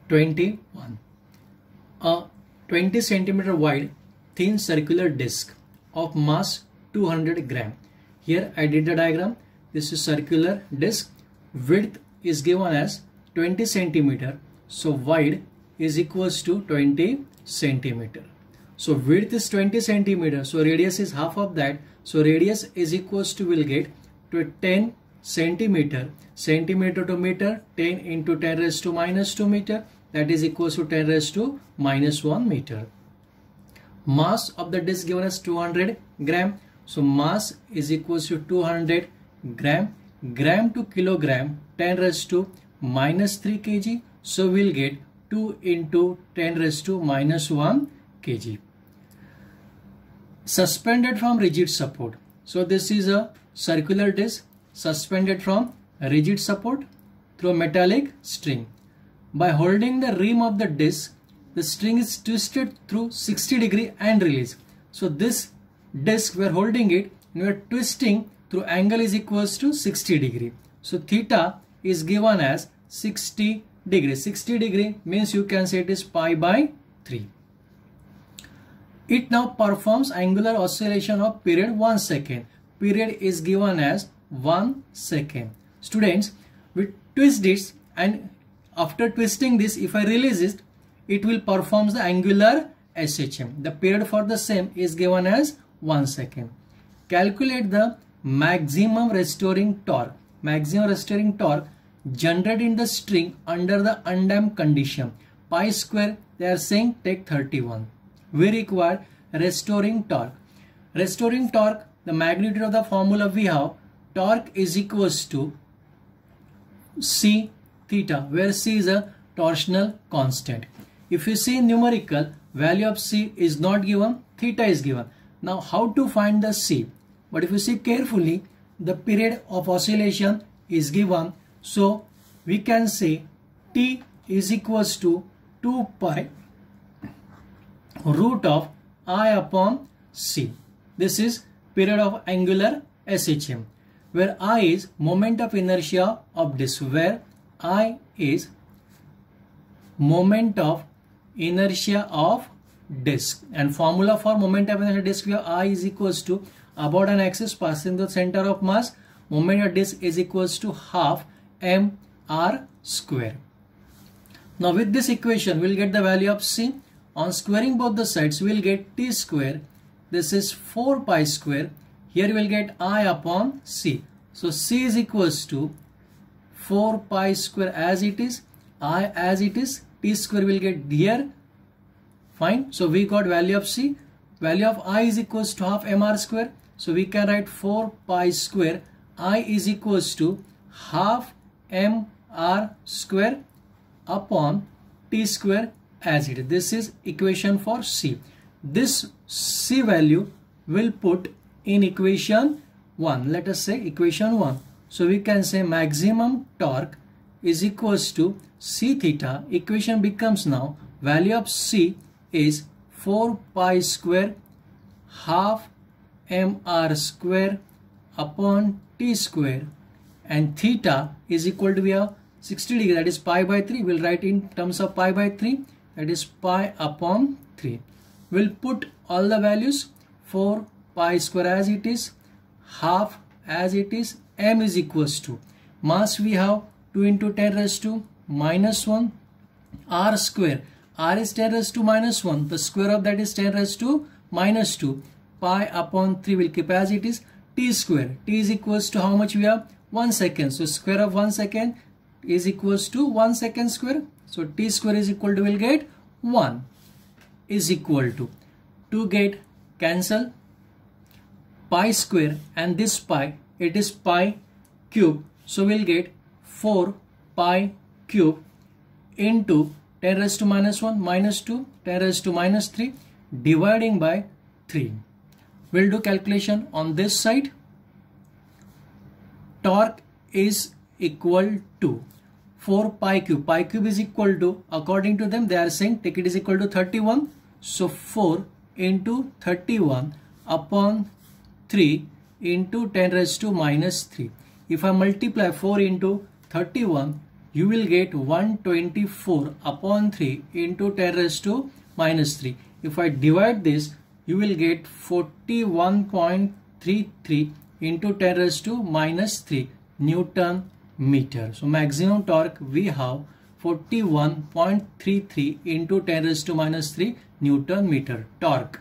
21. A 20 centimeter wide thin circular disc of mass 200 gram. Here I did the diagram. This is circular disc. Width is given as 20 centimeter. So wide is equals to 20 centimeter. So width is 20 centimeter. So radius is half of that. So radius is equals to, we'll get to 10 centimeter. Centimeter to meter, 10 into 10 raised to minus 2 meter. That is equals to 10 raised to minus 1 meter. Mass of the disc given as 200 gram. So mass is equals to 200 gram. Gram to kilogram, 10 raised to minus 3 kg. So we'll get 2 into 10 raised to minus 1 kg. Suspended from rigid support. So this is a circular disc suspended from rigid support through a metallic string. By holding the rim of the disc, the string is twisted through 60 degree and release. So this disc, we are holding it and we are twisting through angle is equals to 60 degree. So theta is given as 60 degree. 60 degree means you can say it is pi by 3. It now performs angular oscillation of period 1 second. Period is given as 1 second. Students, we twist this, and after twisting this, if I release it, it will perform the angular SHM. The period for the same is given as 1 second. Calculate the maximum restoring torque. Maximum restoring torque generated in the string under the undamped condition. Pi square, they are saying take 31. We require restoring torque. Restoring torque, the magnitude of the formula we have, torque is equals to C theta, where C is a torsional constant. If you see numerical, value of C is not given, theta is given. Now how to find the C? But if you see carefully, the period of oscillation is given. So we can say T is equals to 2 pi root of I upon C. This is period of angular SHM, where I is moment of inertia of disc, where I is moment of inertia of disc, and formula for moment of inertia disc, where I is equals to about an axis passing the center of mass, moment of disc is equals to half mr square. Now with this equation, we'll get the value of C. On squaring both the sides, we'll get T square. This is 4 pi square. Here we'll get I upon C. So C is equals to 4 pi square as it is, I as it is, T square will get here. Fine. So we got value of C. Value of I is equals to half mr square. So we can write 4 pi square. I is equals to half mr square upon T square as it is. This is equation for C. This C value will put in equation 1. Let us say equation 1. So we can say maximum torque is equals to C theta. Equation becomes now value of C is 4 pi square half mr square upon T square, and theta is equal to, we have 60 degree, that is pi by 3. We'll write in terms of pi by 3, that is pi upon 3. We'll put all the values, 4 pi square as it is, half as it is, m is equals to, mass we have 2 into 10 raised to minus 1, r square, r is 10 raised to minus 1, the square of that is 10 raised to minus 2, pi upon 3 will keep as it is, T square, T is equals to how much we have, 1 second, so square of 1 second is equals to 1 second square. So T square is equal to, will get 1 is equal to get cancel pi square and this pi, it is pi cube. So we'll get 4 pi cube into 10 raised to minus 1 minus 2 10 raised to minus 3 dividing by 3. We'll do calculation on this side. Torque is equal to 4 pi cube. Pi cube is equal to, according to them, they are saying take it is equal to 31. So 4 into 31 upon 3 into 10 raised to minus 3. If I multiply 4 into 31, you will get 124 upon 3 into 10 raised to minus 3. If I divide this, you will get 41.33 into 10 raised to minus 3 Newton meter. So maximum torque we have 41.33 into 10 raised to minus 3 Newton meter torque.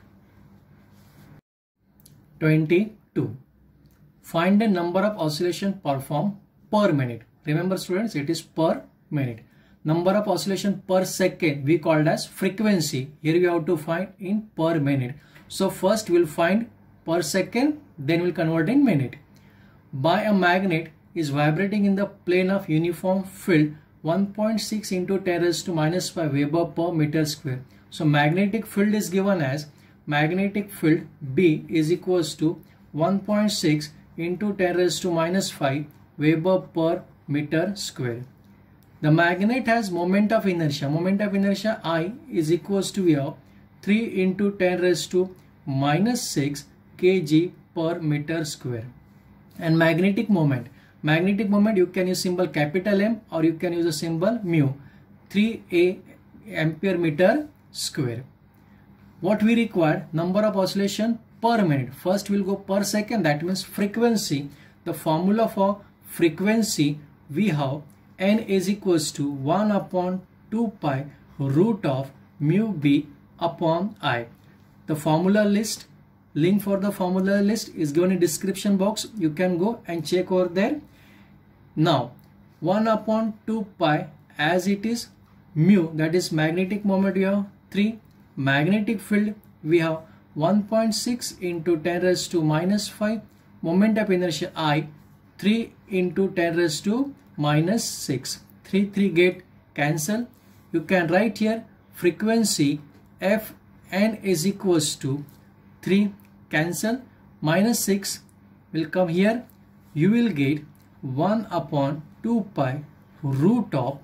22. Find the number of oscillation performed per minute. Remember students, it is per minute. Number of oscillation per second we called as frequency. Here we have to find in per minute. So first we'll find per second, then we'll convert in minute. By a magnet is vibrating in the plane of uniform field 1.6 into 10 raised to minus 5 Weber per meter square. So magnetic field is given as magnetic field B is equals to 1.6 into 10 raised to minus 5 Weber per meter square. The magnet has moment of inertia. Moment of inertia I is equals to 3 into 10 raised to minus 6 kg per meter square. And magnetic moment. Magnetic moment, you can use symbol capital M or you can use a symbol mu. 3 ampere meter square. What we require? Number of oscillation per minute. First we'll go per second, that means frequency. The formula for frequency we have n is equals to 1 upon 2 pi root of mu b upon I. The formula list, link for the formula list is given in description box. You can go and check over there. Now 1 upon 2 pi as it is mu, that is magnetic moment we have 3. Magnetic field we have 1.6 into 10 raised to minus 5. Moment of inertia I 3 into 10 raised to minus 6. 3 get cancel. You can write here frequency Fn is equals to 3 cancel, minus 6 will come here. You will get 1 upon 2 pi root of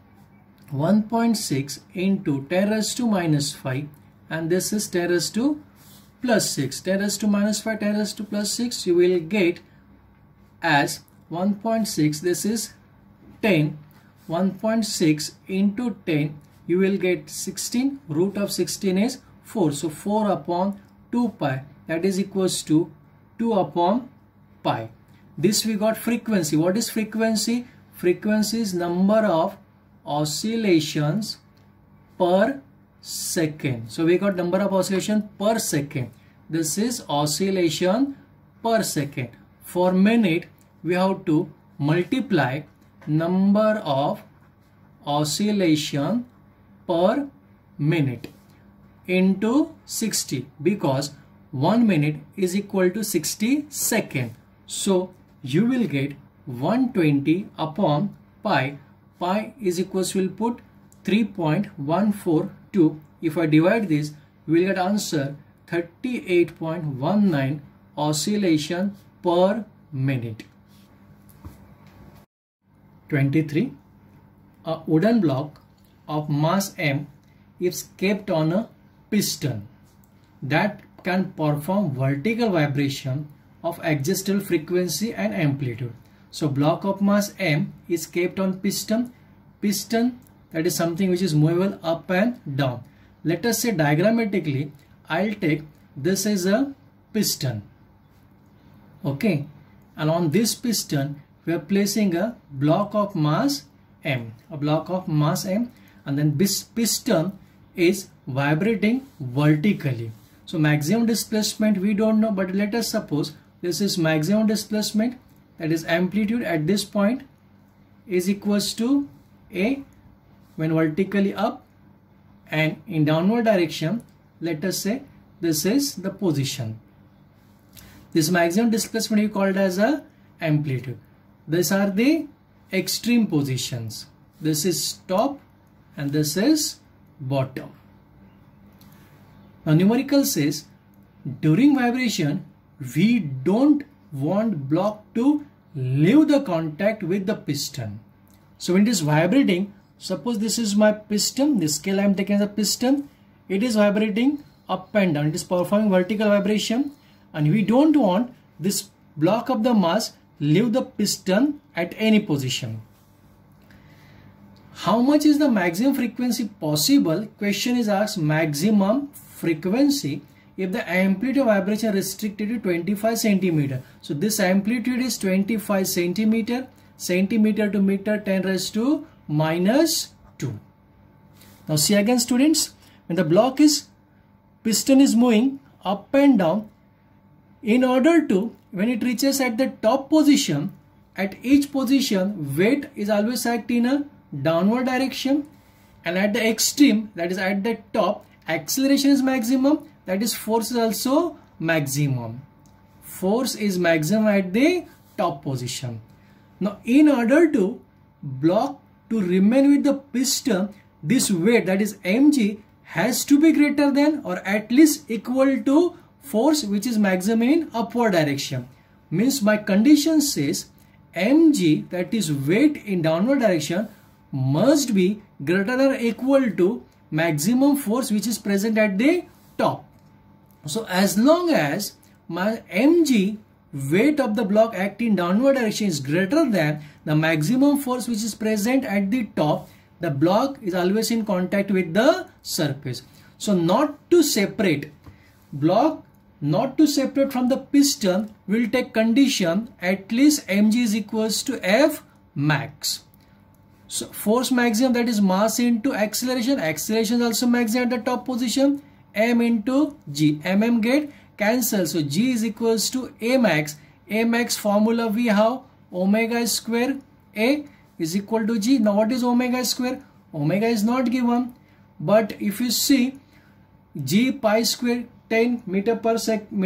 1.6 into 10 raised to minus 5, and this is 10 raised to plus 6. 10 raised to minus 5, 10 raised to plus 6, you will get as 1.6, this is 10. 1.6 into 10, you will get 16. Root of 16 is 4. So 4 upon 2 pi, that is equals to 2 upon pi. This we got frequency. What is frequency? Frequency is number of oscillations per second. So we got number of oscillation per second. This is oscillation per second. For minute, we have to multiply number of oscillation per minute into 60, because 1 minute is equal to 60 seconds. So you will get 120 upon pi. Pi is equals, we'll put 3.142. If I divide this, we will get answer 38.19 oscillation per minute. 23. A wooden block of mass m is kept on a piston that can perform vertical vibration of adjustable frequency and amplitude. So block of mass m is kept on piston. Piston, that is something which is movable up and down. Let us say diagrammatically, I'll take this as a piston. Okay, and on this piston we are placing a block of mass m. A block of mass m, and then this piston is vibrating vertically. So maximum displacement we don't know, but let us suppose this is maximum displacement, that is amplitude at this point is equals to a when vertically up, and in downward direction, let us say this is the position. This maximum displacement we called as a amplitude. These are the extreme positions. This is top and this is bottom. Now numerical says during vibration we don't want block to leave the contact with the piston. So when it is vibrating, suppose this is my piston, this scale I am taking as a piston, it is vibrating up and down, it is performing vertical vibration, and we don't want this block of the mass leave the piston at any position. How much is the maximum frequency possible? Question is asked maximum frequency if the amplitude of vibration restricted to 25 centimeter. So this amplitude is 25 centimeter, centimeter to meter 10 raised to minus 2. Now see again students, when the block is, piston is moving up and down, in order to, when it reaches at the top position, at each position weight is always act in a downward direction, and at the extreme, that is at the top, acceleration is maximum, that is force is also maximum. Force is maximum at the top position. Now in order to block to remain with the piston, this weight, that is mg, has to be greater than or at least equal to force which is maximum in upward direction. Means my condition says mg, that is weight in downward direction, must be greater than or equal to maximum force which is present at the top. So as long as my mg, weight of the block acting downward direction, is greater than the maximum force which is present at the top, the block is always in contact with the surface. So not to separate block, not to separate from the piston, will take condition at least mg is equals to F max. So force maximum, that is mass into acceleration, acceleration is also maximum at the top position, m into g, mm get cancel. So g is equals to a max. A max formula we have omega square a is equal to g. Now what is omega square? Omega is not given, but if you see g pi square 10 meter per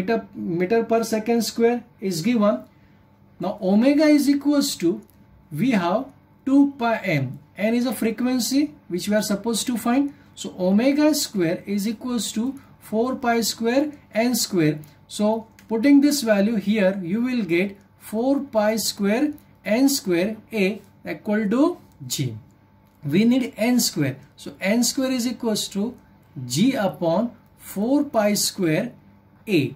second square is given. Now omega is equals to, we have 2 pi m. N is a frequency which we are supposed to find. So omega square is equals to 4 pi square n square. So putting this value here, you will get 4 pi square n square a equal to g. We need n square. So n square is equals to g upon 4 pi square a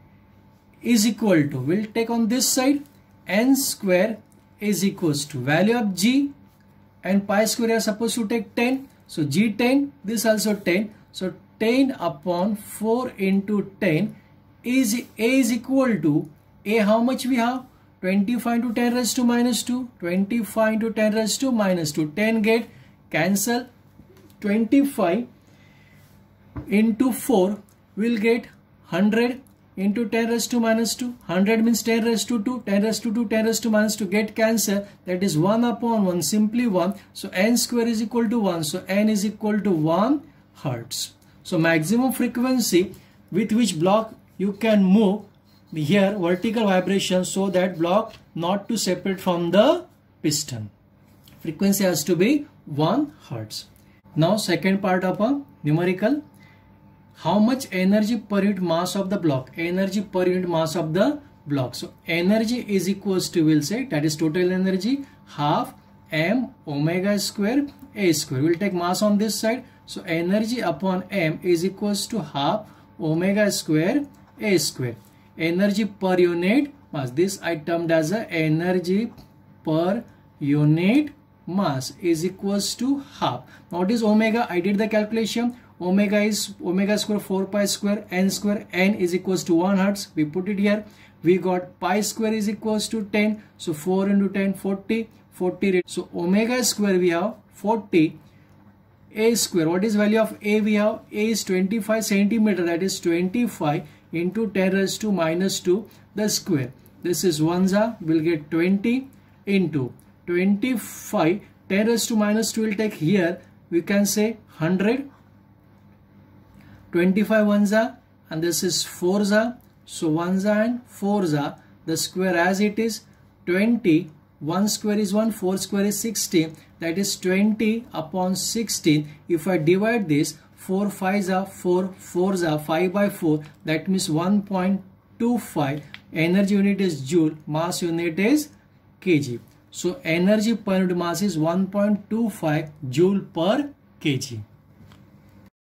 is equal to, we'll take on this side, n square is equals to value of g and pi square are supposed to take 10. So g 10, this also 10. So 10 upon 4 into 10 is a is equal to a, how much we have? 25 into 10 raised to minus 2. 25 into 10 raised to minus 2. 10 get cancel. 25 into 4 will get 100 into 10 raised to minus 2. 100 means 10 raised to 2. 10 raised to 2, 10 raised to minus 2 get cancel. That is 1 upon 1, simply 1. So n square is equal to 1. So n is equal to 1 hertz. So maximum frequency with which block you can move here vertical vibration, so that block not to separate from the piston. Frequency has to be 1 hertz. Now second part of a numerical. How much energy per unit mass of the block? Energy per unit mass of the block. So energy is equals to, we'll say, that is total energy, half m omega square a square. We'll take mass on this side. So energy upon m is equals to half omega square a square. Energy per unit mass, this I termed as a energy per unit mass is equals to half. Now what is omega? I did the calculation. Omega is omega square 4 pi square n square, n is equals to 1 hertz. We put it here. We got pi square is equals to 10. So 4 into 10, 40. 40. So omega square we have 40. A square, what is value of a? We have a is 25 centimeter, that is 25 into 10 raised to minus 2 the square. This is 1 will get 20 into 25 10 raised to minus 2 will take here, we can say 100. 25 1 and this is 4 so 1 and 4 the square as it is 20. 1 square is 1, 4 square is 60, that is 20 upon 16. If I divide this, 4 5s are 4, 4s are 5 by 4, that means 1.25. Energy unit is joule, mass unit is kg. So energy per unit mass is 1.25 joule per kg.